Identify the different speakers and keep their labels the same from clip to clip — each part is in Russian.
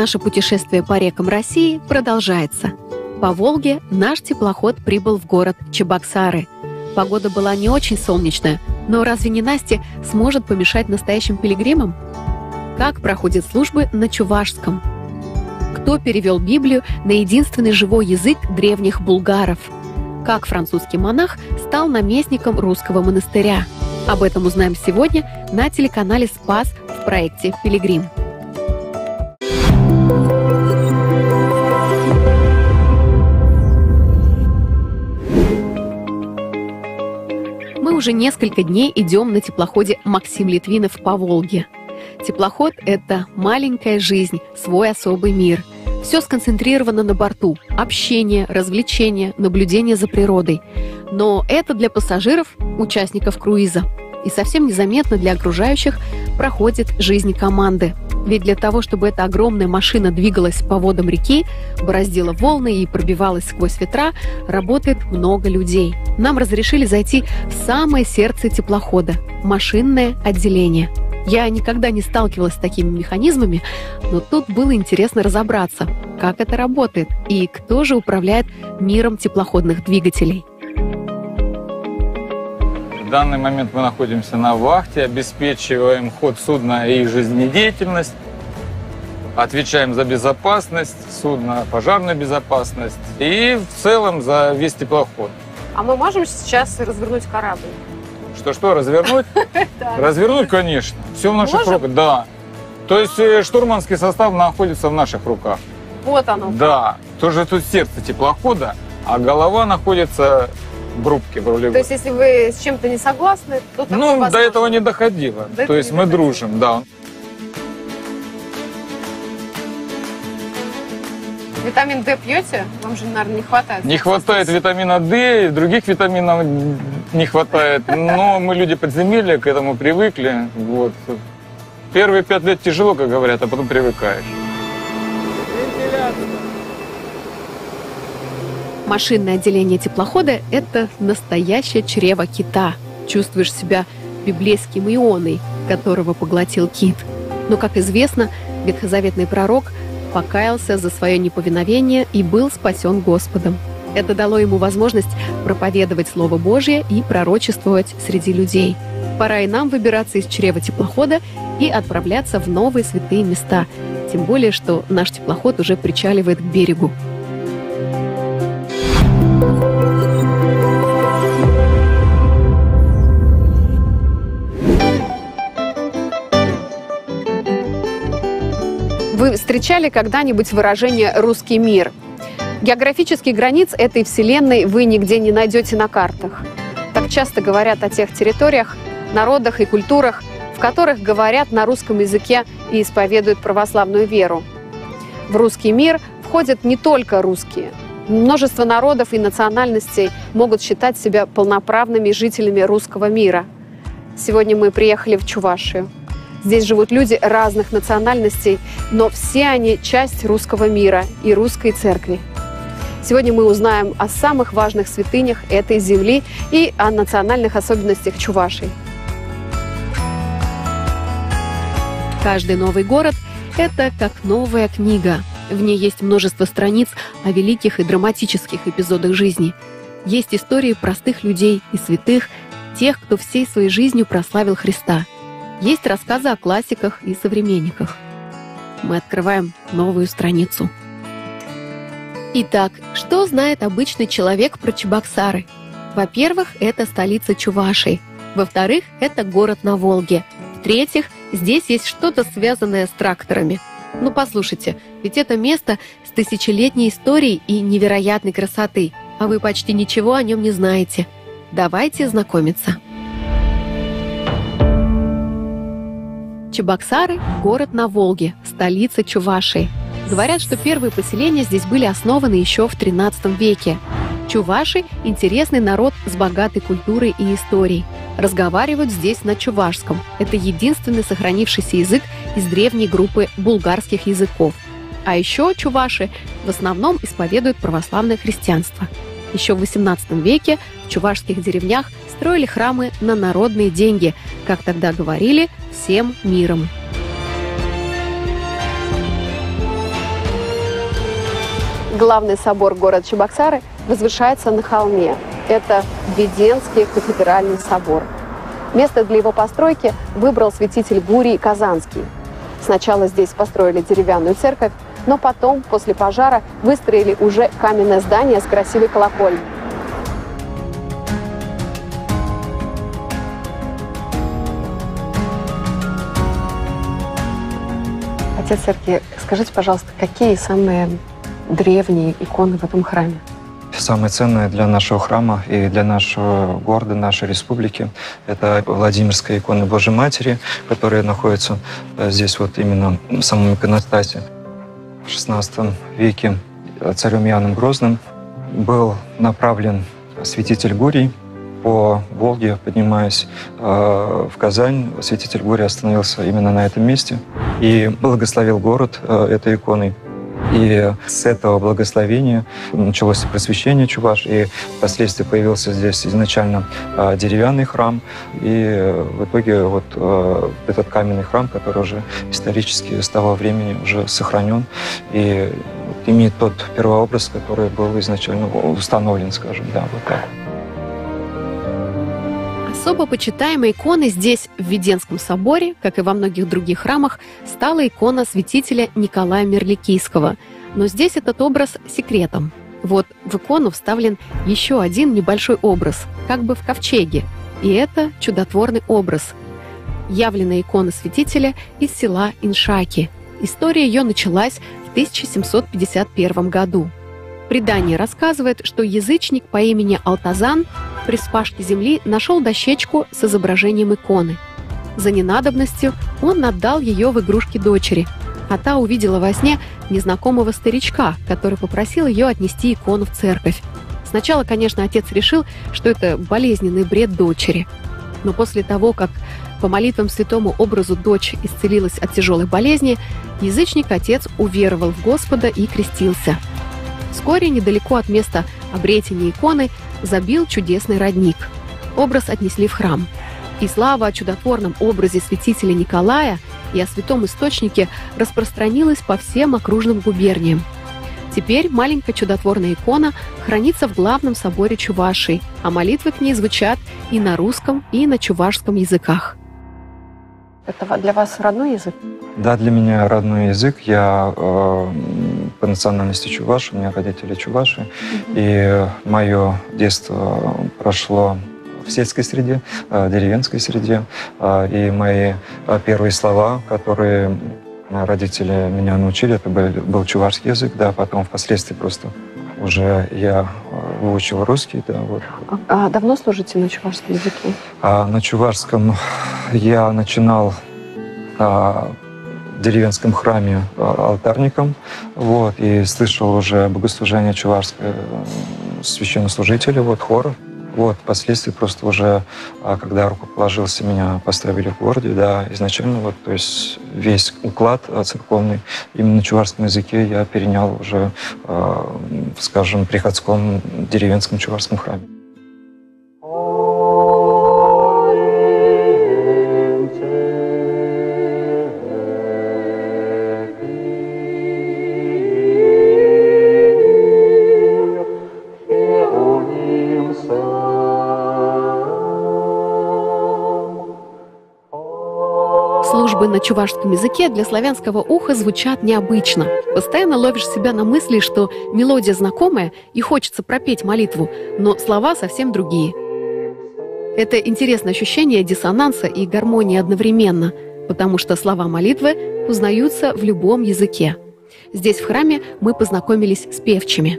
Speaker 1: Наше путешествие по рекам России продолжается. По Волге наш теплоход прибыл в город Чебоксары. Погода была не очень солнечная, но разве не Настя сможет помешать настоящим пилигримам? Как проходят службы на чувашском? Кто перевел Библию на единственный живой язык древних булгаров? Как французский монах стал наместником русского монастыря? Об этом узнаем сегодня на телеканале «Спас» в проекте «Пилигрим». Мы уже несколько дней идем на теплоходе «Максим Литвинов» по Волге. Теплоход – это маленькая жизнь, свой особый мир. Все сконцентрировано на борту – общение, развлечения, наблюдение за природой. Но это для пассажиров, участников круиза. И совсем незаметно для окружающих проходит жизнь команды. Ведь для того, чтобы эта огромная машина двигалась по водам реки, бороздила волны и пробивалась сквозь ветра, работает много людей. Нам разрешили зайти в самое сердце теплохода – машинное отделение. Я никогда не сталкивалась с такими механизмами, но тут было интересно разобраться, как это работает и кто же управляет миром теплоходных двигателей.
Speaker 2: В данный момент мы находимся на вахте, обеспечиваем ход судна и жизнедеятельность, отвечаем за безопасность судна, пожарную безопасность и в целом за весь теплоход.
Speaker 3: А мы можем сейчас развернуть корабль?
Speaker 2: Что, развернуть? Развернуть, конечно. Все в наших руках, да. То есть штурманский состав находится в наших руках.
Speaker 3: Вот оно.
Speaker 2: Да. Тоже тут сердце теплохода, а голова находится в рубке, в рулевой.
Speaker 3: То есть если вы с чем-то не согласны, то
Speaker 2: до этого не доходило. То есть мы дружим, да.
Speaker 3: Витамин D пьете? Вам же, наверное, не хватает.
Speaker 2: Не хватает витамина D, других витаминов не хватает. Но мы люди подземелья, к этому привыкли. Вот. Первые 5 лет тяжело, как говорят, а потом привыкаешь.
Speaker 1: Машинное отделение теплохода – это настоящее чрево кита. Чувствуешь себя библейским Ионой, которого поглотил кит. Но, как известно, ветхозаветный пророк покаялся за свое неповиновение и был спасен Господом. Это дало ему возможность проповедовать Слово Божье и пророчествовать среди людей. Пора и нам выбираться из чрева теплохода и отправляться в новые святые места. Тем более, что наш теплоход уже причаливает к берегу.
Speaker 3: Вы встречали когда-нибудь выражение «русский мир»? Географических границ этой вселенной вы нигде не найдете на картах. Так часто говорят о тех территориях, народах и культурах, в которых говорят на русском языке и исповедуют православную веру. В русский мир входят не только русские. Множество народов и национальностей могут считать себя полноправными жителями русского мира. Сегодня мы приехали в Чувашию. Здесь живут люди разных национальностей, но все они часть русского мира и русской церкви. Сегодня мы узнаем о самых важных святынях этой земли и о национальных особенностях Чувашии.
Speaker 1: Каждый новый город – это как новая книга. В ней есть множество страниц о великих и драматических эпизодах жизни. Есть истории простых людей и святых, тех, кто всей своей жизнью прославил Христа. Есть рассказы о классиках и современниках. Мы открываем новую страницу. Итак, что знает обычный человек про Чебоксары? Во-первых, это столица Чувашии. Во-вторых, это город на Волге. В-третьих, здесь есть что-то связанное с тракторами. Ну послушайте, ведь это место с тысячелетней историей и невероятной красоты, а вы почти ничего о нем не знаете. Давайте знакомиться. Чебоксары – город на Волге, столица Чувашии. Говорят, что первые поселения здесь были основаны еще в XIII веке. Чуваши – интересный народ с богатой культурой и историей. Разговаривают здесь на чувашском. Это единственный сохранившийся язык из древней группы булгарских языков. А еще чуваши в основном исповедуют православное христианство. Еще в XVIII веке в чувашских деревнях строили храмы на народные деньги, как тогда говорили, всем миром.
Speaker 3: Главный собор города Чебоксары возвышается на холме. Это Введенский кафедральный собор. Место для его постройки выбрал святитель Гурий Казанский. Сначала здесь построили деревянную церковь, но потом, после пожара, выстроили уже каменное здание с красивой колокольней. Отец Сергей, скажите, пожалуйста, какие самые древние иконы в этом храме?
Speaker 4: Самое ценное для нашего храма и для нашего города, нашей республики — это Владимирская икона Божьей Матери, которая находится здесь вот именно в самом иконостасе. В XVI веке царем Иоанном Грозным был направлен святитель Гурий по Волге, поднимаясь в Казань. Святитель Гурий остановился именно на этом месте и благословил город этой иконой. И с этого благословения началось просвещение Чуваш, и впоследствии появился здесь изначально деревянный храм, и в итоге вот этот каменный храм, который уже исторически с того времени уже сохранен и имеет тот первообраз, который был изначально установлен, скажем, да, вот так.
Speaker 1: Особо почитаемой иконой здесь, в Введенском соборе, как и во многих других храмах, стала икона святителя Николая Мерликийского. Но здесь этот образ секретом. Вот в икону вставлен еще один небольшой образ, как бы в ковчеге. И это чудотворный образ. Явленная икона святителя из села Иншаки. История ее началась в 1751 году. Предание рассказывает, что язычник по имени Алтазан при вспашке земли нашел дощечку с изображением иконы. За ненадобностью он отдал ее в игрушки дочери, а та увидела во сне незнакомого старичка, который попросил ее отнести икону в церковь. Сначала, конечно, отец решил, что это болезненный бред дочери. Но после того, как по молитвам святому образу дочь исцелилась от тяжелой болезни, язычник-отец уверовал в Господа и крестился. Вскоре, недалеко от места обретения иконы, забил чудесный родник. Образ отнесли в храм. И слава о чудотворном образе святителя Николая и о святом источнике распространилась по всем окружным губерниям. Теперь маленькая чудотворная икона хранится в главном соборе Чувашии, а молитвы к ней звучат и на русском, и на чувашском языках.
Speaker 3: Это для вас родной язык?
Speaker 4: Да, для меня родной язык. Я по национальности чуваш, у меня родители чуваши. И мое детство прошло в сельской среде, деревенской среде. И мои первые слова, которые родители меня научили, это был чувашский язык. Да, потом впоследствии просто уже я выучил русский. Да, вот.
Speaker 3: А давно служите на чувашском языке?
Speaker 4: На чувашском я начинал в деревенском храме алтарником, вот, и слышал уже богослужение чувашского священнослужителя, вот, хора. Вот, впоследствии просто уже, когда рукоположился, меня поставили в городе, да, изначально, вот, то есть весь уклад церковный именно на чувашском языке я перенял уже, скажем, в приходском деревенском чувашском храме.
Speaker 1: Службы на чувашском языке для славянского уха звучат необычно. Постоянно ловишь себя на мысли, что мелодия знакомая и хочется пропеть молитву, но слова совсем другие. Это интересное ощущение диссонанса и гармонии одновременно, потому что слова молитвы узнаются в любом языке. Здесь, в храме, мы познакомились с певчими.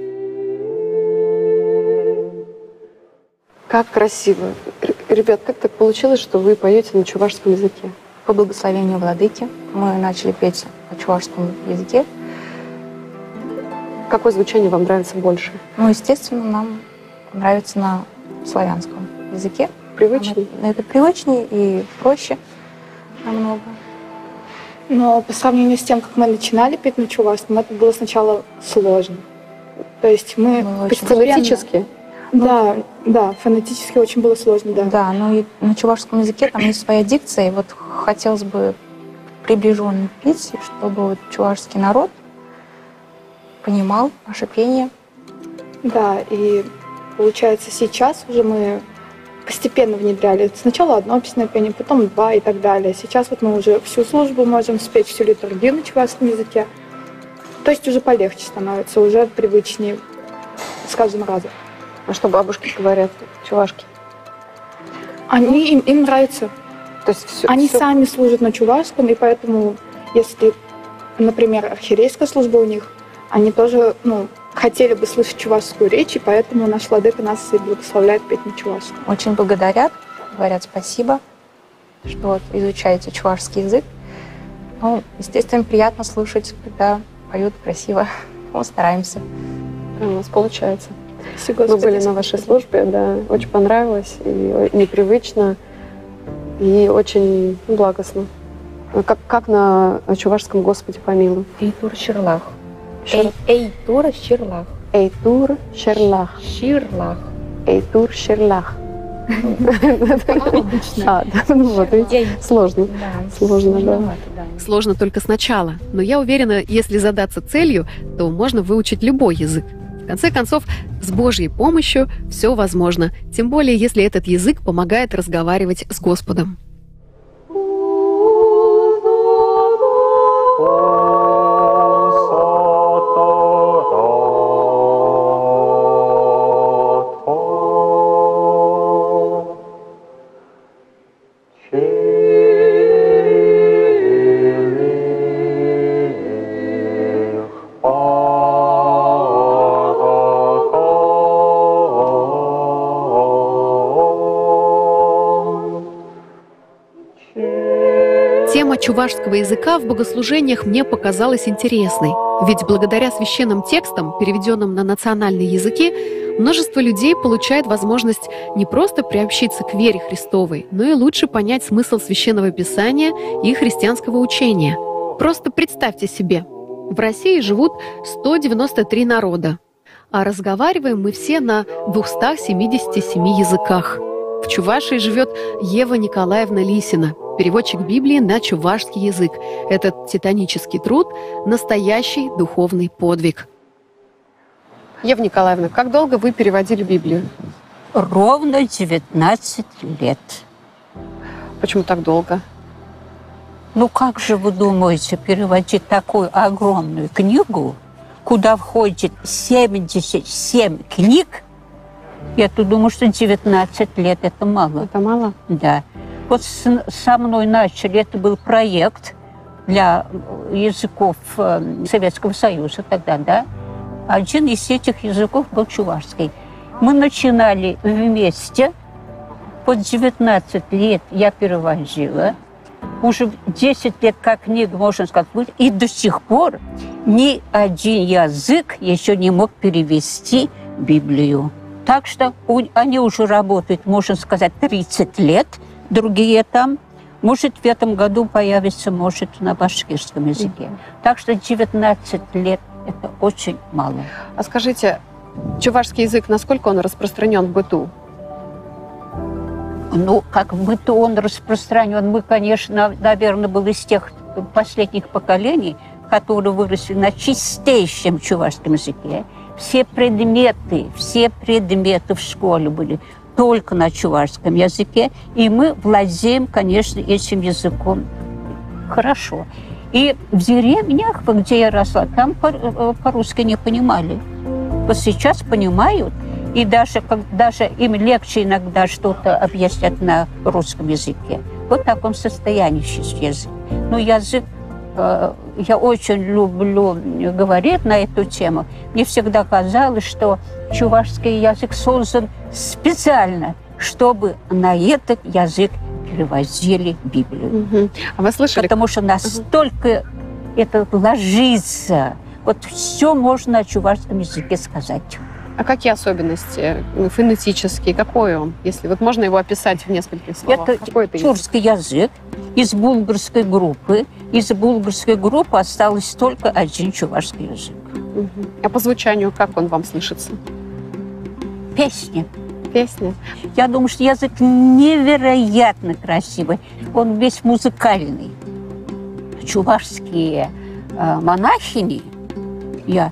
Speaker 3: Как красиво. Ребят, как так получилось, что вы поете на чувашском языке?
Speaker 5: По благословению владыки мы начали петь на чувашском языке.
Speaker 3: Какое звучание вам нравится больше?
Speaker 5: Ну, естественно, нам нравится на славянском языке.
Speaker 3: Привычнее?
Speaker 5: Это привычнее и проще намного.
Speaker 6: Но по сравнению с тем, как мы начинали петь на чувашском, это было сначала сложно. То есть мы
Speaker 3: фонетически?
Speaker 6: Да, фонетически очень было сложно, да.
Speaker 5: Да, но и на чувашском языке там есть своя дикция, и вот хотелось бы приближенно петь, чтобы вот чувашский народ понимал наше пение.
Speaker 6: Да, и получается, сейчас уже мы постепенно внедряли. Сначала одно песенное пение, потом два и так далее. Сейчас вот мы уже всю службу можем спеть, всю литургию на чувашском языке. То есть уже полегче становится, уже привычнее с каждым разом.
Speaker 3: А что бабушки говорят, чувашки?
Speaker 6: Им нравится.
Speaker 3: То есть все,
Speaker 6: Они сами служат на чувашском, и поэтому, если, например, архиерейская служба у них, они тоже, хотели бы слышать чувашскую речь, и поэтому наш владыка нас и благословляет петь на чувашском.
Speaker 5: Очень благодарят, говорят спасибо, что вот изучаете чувашский язык. Ну, естественно, приятно слушать, когда поют красиво. Мы стараемся.
Speaker 3: у нас получается.
Speaker 6: Спасибо,
Speaker 3: Мы были на вашей службе, да, очень понравилось, и непривычно, и очень благостно. Как на чувашском «Господи помилуй»?
Speaker 5: Эйтур Ширлах. Эйтур Ширлах.
Speaker 3: Эйтур Ширлах.
Speaker 5: Ширлах.
Speaker 3: Эйтур Ширлах.
Speaker 6: Обычно.
Speaker 3: Вот, видите, сложно. Сложно, да.
Speaker 1: Сложно только сначала, но я уверена, если задаться целью, то можно выучить любой язык. В конце концов, с Божьей помощью все возможно, тем более, если этот язык помогает разговаривать с Господом. Тема чувашского языка в богослужениях мне показалась интересной, ведь благодаря священным текстам, переведенным на национальные языки, множество людей получает возможность не просто приобщиться к вере Христовой, но и лучше понять смысл Священного Писания и христианского учения. Просто представьте себе, в России живут 193 народа, а разговариваем мы все на 277 языках. В Чувашии живет Ева Николаевна Лисина, переводчик Библии на чувашский язык. Этот титанический труд – настоящий духовный подвиг.
Speaker 3: Ева Николаевна, как долго вы переводили Библию?
Speaker 7: Ровно 19 лет.
Speaker 3: Почему так долго?
Speaker 7: Ну как же вы думаете переводить такую огромную книгу, куда входит 77 книг? Я-то думаю, что 19 лет – это мало.
Speaker 3: Это мало?
Speaker 7: Да. Вот со мной начали, это был проект для языков Советского Союза тогда, да. Один из этих языков был чувашский. Мы начинали вместе, под 19 лет я переводила, уже 10 лет как книга, можно сказать, и до сих пор ни один язык еще не мог перевести Библию. Так что они уже работают, можно сказать, 30 лет, другие там. Может, в этом году появится, может, на башкирском языке. Так что 19 лет – это очень мало.
Speaker 3: А скажите, чувашский язык, насколько он распространен в быту?
Speaker 7: Ну, как в быту он распространен. Мы, конечно, наверное, были из тех последних поколений, которые выросли на чистейшем чувашском языке. Все предметы в школе были только на чувашском языке, и мы владеем, конечно, этим языком хорошо. И в деревнях, где я росла, там по-русски не понимали. Вот сейчас понимают, и даже им легче иногда что-то объяснять на русском языке. Вот в таком состоянии сейчас язык. Но язык я очень люблю говорить на эту тему. Мне всегда казалось, что чувашский язык создан специально, чтобы на этот язык переводили Библию.
Speaker 3: Угу. А вы слышали?
Speaker 7: Потому что настолько это ложится. Вот все можно на чувашском языке сказать.
Speaker 3: А какие особенности фонетические? Какой он? Если вот можно его описать в нескольких словах.
Speaker 7: Это тюркский язык из булгарской группы. Из булгарской группы осталось только один чувашский язык.
Speaker 3: Угу. А по звучанию как он вам слышится?
Speaker 7: Песня.
Speaker 3: Песня?
Speaker 7: Я думаю, что язык невероятно красивый. Он весь музыкальный. Чувашские монахини, я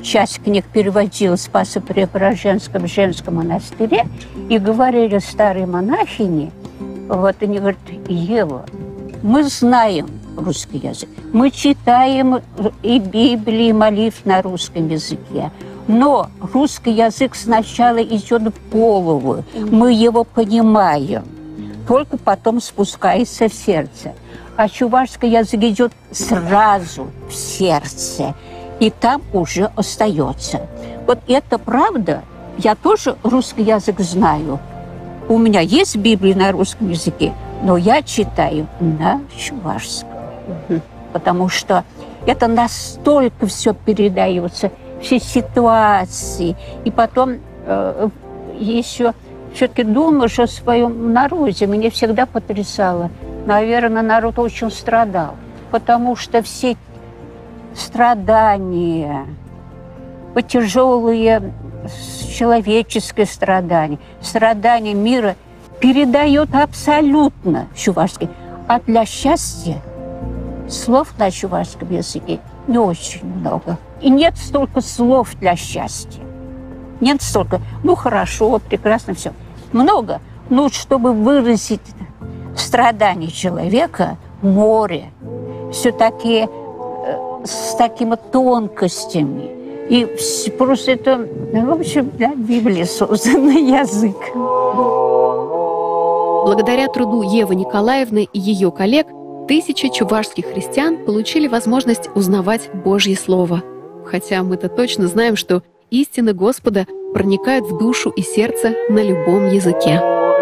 Speaker 7: часть книг переводила в Спасо-Преображенском женском монастыре, и говорили старые монахини, вот они говорят: Ева, мы знаем русский язык, мы читаем и Библию, и молитв на русском языке, но русский язык сначала идет в голову, мы его понимаем, только потом спускается в сердце. А чувашский язык идет сразу в сердце, и там уже остается. Вот это правда. Я тоже русский язык знаю. У меня есть Библия на русском языке, но я читаю на чувашском. Потому что это настолько все передается, все ситуации. И потом еще все-таки думаешь о своем народе. Меня всегда потрясало. Наверное, народ очень страдал, потому что все страдания, тяжелые человеческие страдания мира передает абсолютно чувашский. А для счастья слов на чувашском языке не очень много. И нет столько слов для счастья. Нет столько. Ну, хорошо, прекрасно, все. Много. Но чтобы выразить страдания человека, море, все-таки с такими тонкостями. И просто это, в общем, для Библии созданный язык.
Speaker 1: Благодаря труду Евы Николаевны и ее коллег тысячи чувашских христиан получили возможность узнавать Божье Слово. Хотя мы-то точно знаем, что истины Господа проникают в душу и сердце на любом языке.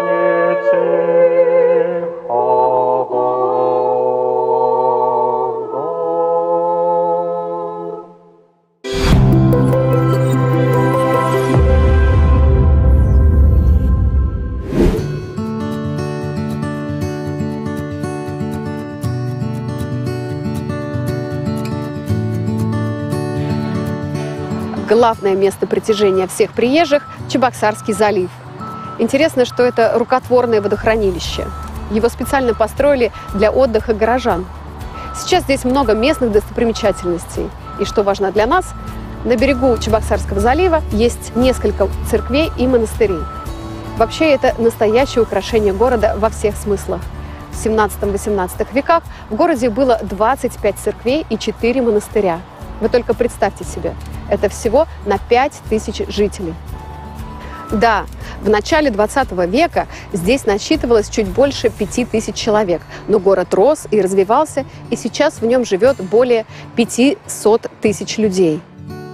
Speaker 3: Главное место притяжения всех приезжих – Чебоксарский залив. Интересно, что это рукотворное водохранилище. Его специально построили для отдыха горожан. Сейчас здесь много местных достопримечательностей. И что важно для нас, на берегу Чебоксарского залива есть несколько церквей и монастырей. Вообще это настоящее украшение города во всех смыслах. В 17-18 веках в городе было 25 церквей и 4 монастыря. Вы только представьте себе, это всего на 5000 жителей. Да, в начале 20 века здесь насчитывалось чуть больше 5000 человек, но город рос и развивался, и сейчас в нем живет более 500 тысяч людей.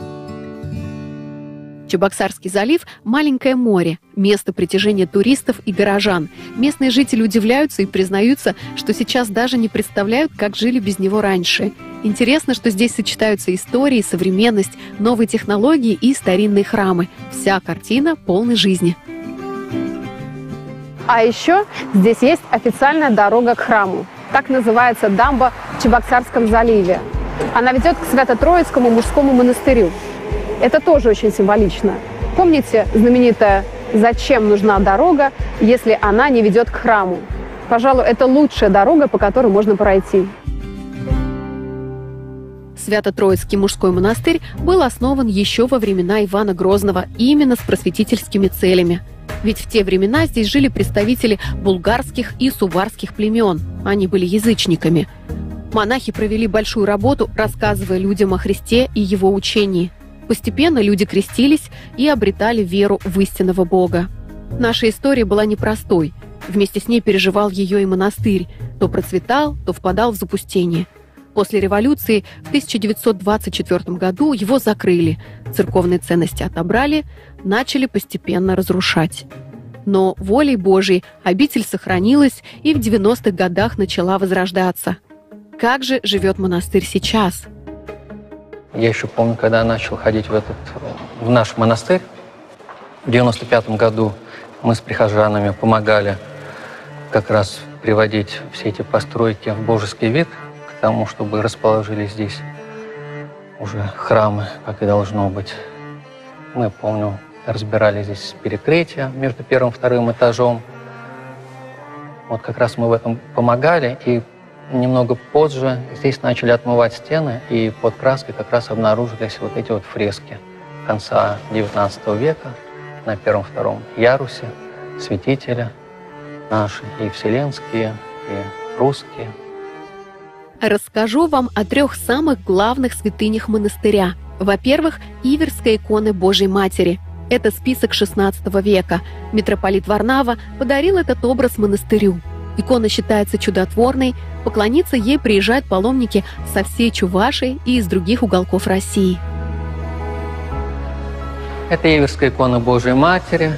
Speaker 1: Чебоксарский залив – маленькое море, место притяжения туристов и горожан. Местные жители удивляются и признаются, что сейчас даже не представляют, как жили без него раньше. Интересно, что здесь сочетаются истории, современность, новые технологии и старинные храмы. Вся картина полной жизни.
Speaker 3: А еще здесь есть официальная дорога к храму. Так называется дамба в Чебоксарском заливе. Она ведет к Свято-Троицкому мужскому монастырю. Это тоже очень символично. Помните знаменитое «Зачем нужна дорога, если она не ведет к храму?» Пожалуй, это лучшая дорога, по которой можно пройти.
Speaker 1: Свято-Троицкий мужской монастырь был основан еще во времена Ивана Грозного именно с просветительскими целями. Ведь в те времена здесь жили представители булгарских и суварских племен. Они были язычниками. Монахи провели большую работу, рассказывая людям о Христе и его учении. Постепенно люди крестились и обретали веру в истинного Бога. Наша история была непростой. Вместе с ней переживал ее и монастырь. То процветал, то впадал в запустение. После революции в 1924 году его закрыли, церковные ценности отобрали, начали постепенно разрушать. Но волей Божией обитель сохранилась и в 90-х годах начала возрождаться. Как же живет монастырь сейчас?
Speaker 8: Я еще помню, когда я начал ходить в наш монастырь, в 95 году мы с прихожанами помогали как раз приводить все эти постройки в божеский вид, к тому, чтобы расположили здесь уже храмы, как и должно быть. Мы, помню, разбирали здесь перекрытия между первым и вторым этажом. Вот как раз мы в этом помогали, и немного позже здесь начали отмывать стены, и под краской как раз обнаружились вот эти вот фрески конца XIX века на первом-втором ярусе, святители наши, и вселенские, и русские.
Speaker 1: Расскажу вам о 3 самых главных святынях монастыря. Во-первых, Иверская икона Божьей Матери. Это список XVI века. Митрополит Варнава подарил этот образ монастырю. Икона считается чудотворной, поклониться ей приезжают паломники со всей Чувашии и из других уголков России.
Speaker 8: Это Иверская икона Божьей Матери.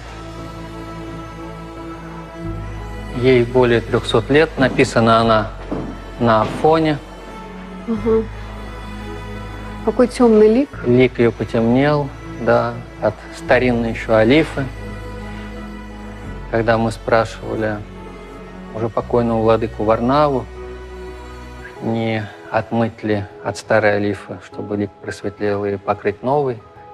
Speaker 8: Ей более 300 лет. Написана она на фоне.
Speaker 3: Угу. Какой темный лик.
Speaker 8: Лик ее потемнел, да, от старинной еще олифы. Когда мы спрашивали уже покойного владыку Варнаву, не отмыть ли от старой олифы, чтобы лик просветлел, и покрыть новый,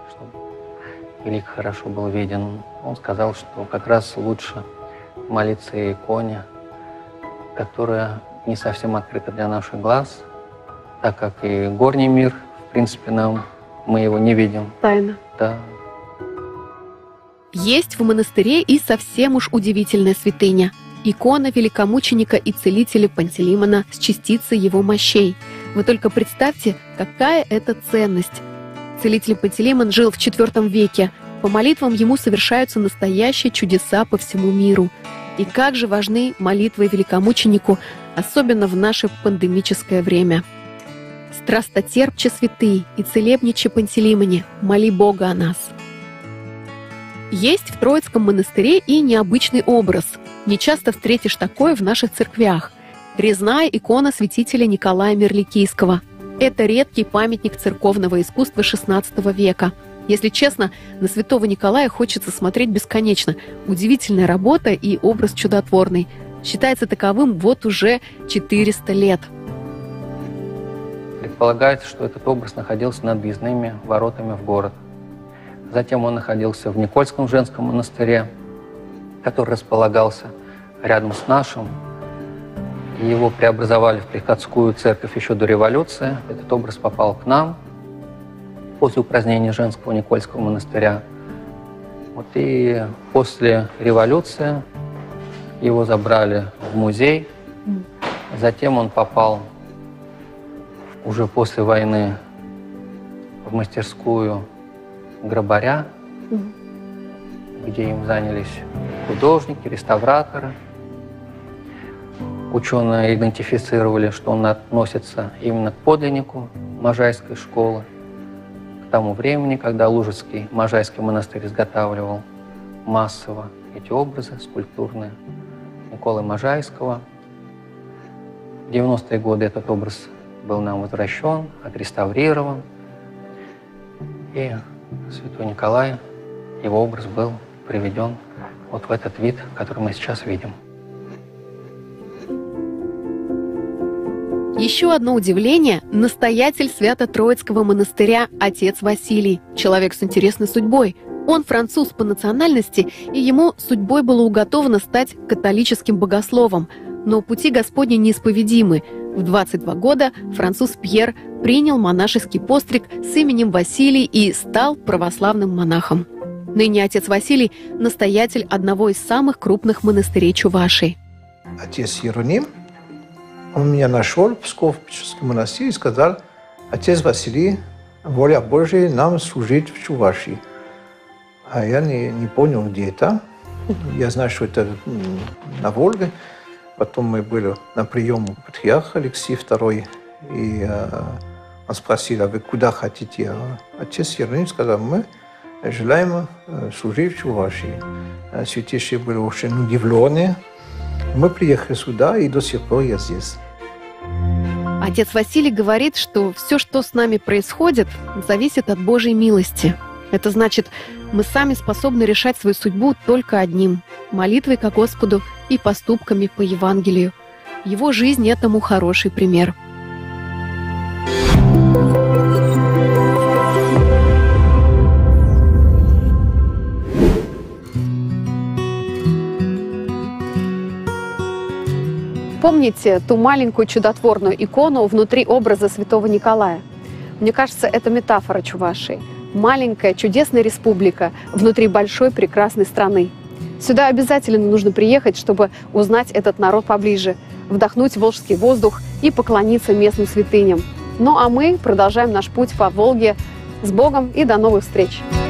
Speaker 8: чтобы лик хорошо был виден, он сказал, что как раз лучше молиться о иконе, которая не совсем открыта для наших глаз, так как и горний мир, в принципе, мы его не видим.
Speaker 3: Тайна.
Speaker 8: Да.
Speaker 1: Есть в монастыре и совсем уж удивительная святыня – икона великомученика и целителя Пантелеймона с частицей его мощей. Вы только представьте, какая это ценность. Целитель Пантелеймон жил в IV веке. По молитвам ему совершаются настоящие чудеса по всему миру. И как же важны молитвы великомученику, особенно в наше пандемическое время. «Страстотерпче святый и целебниче Пантелеймоне, моли Бога о нас». Есть в Троицком монастыре и необычный образ. Не часто встретишь такое в наших церквях. Резная икона святителя Николая Мерликийского. Это редкий памятник церковного искусства XVI века. Если честно, на святого Николая хочется смотреть бесконечно. Удивительная работа и образ чудотворный. Считается таковым вот уже 400 лет.
Speaker 8: Предполагается, что этот образ находился над въездными воротами в город. Затем он находился в Никольском женском монастыре, который располагался рядом с нашим. Его преобразовали в приходскую церковь еще до революции. Этот образ попал к нам после упразднения женского Никольского монастыря. Вот и после революции его забрали в музей. Затем он попал уже после войны в мастерскую грабаря, где им занялись художники, реставраторы. Ученые идентифицировали, что он относится именно к подлиннику Можайской школы, к тому времени, когда Лужицкий Можайский монастырь изготавливал массово эти образы скульптурные Николы Можайского. В 90-е годы этот образ был нам возвращен, отреставрирован. И святой Николай, его образ был приведен вот в этот вид, который мы сейчас видим.
Speaker 1: Еще одно удивление – настоятель Свято-Троицкого монастыря отец Василий, человек с интересной судьбой. Он француз по национальности, и ему судьбой было уготовано стать католическим богословом. Но пути Господни неисповедимы. В 22 года француз Пьер принял монашеский постриг с именем Василий и стал православным монахом. Ныне отец Василий – настоятель одного из самых крупных монастырей Чувашии.
Speaker 9: Отец Иероним, он меня нашел в Псковский монастырь и сказал: отец Василий, воля Божия нам служить в Чувашии. А я не понял, где это. Я знаю, что это на Волге. Потом мы были на прием у патриарха Алексея II, и он спросил: а вы куда хотите? Отец Иероним сказал: мы желаем служить в Чувашии. Святейшие были очень удивлены. Мы приехали сюда, и до сих пор я здесь.
Speaker 1: Отец Василий говорит, что все, что с нами происходит, зависит от Божьей милости. Это значит, мы сами способны решать свою судьбу только одним – молитвой ко Господу и поступками по Евангелию. Его жизнь этому хороший пример.
Speaker 3: Помните ту маленькую чудотворную икону внутри образа святого Николая? Мне кажется, это метафора Чувашии. Маленькая чудесная республика внутри большой прекрасной страны. Сюда обязательно нужно приехать, чтобы узнать этот народ поближе, вдохнуть волжский воздух и поклониться местным святыням. Ну а мы продолжаем наш путь по Волге. С Богом и до новых встреч!